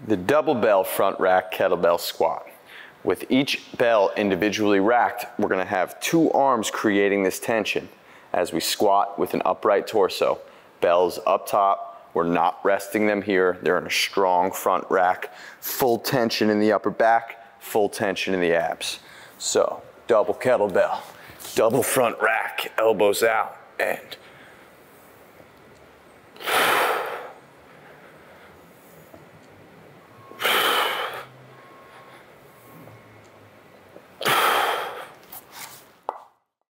The double bell front rack kettlebell squat. With each bell individually racked, we're gonna have two arms creating this tension as we squat with an upright torso. Bells up top, we're not resting them here. They're in a strong front rack. Full tension in the upper back, full tension in the abs. So, double kettlebell, double front rack, elbows out, and